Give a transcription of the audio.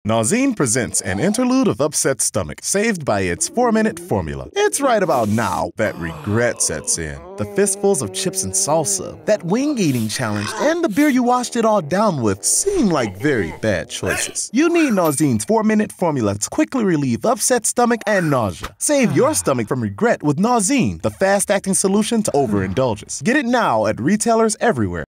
Nauzene presents an interlude of upset stomach, saved by its 4-minute formula. It's right about now that regret sets in. The fistfuls of chips and salsa, that wing-eating challenge, and the beer you washed it all down with seem like very bad choices. You need Nauzene's 4-minute formula to quickly relieve upset stomach and nausea. Save your stomach from regret with Nauzene, the fast-acting solution to overindulgence. Get it now at retailers everywhere.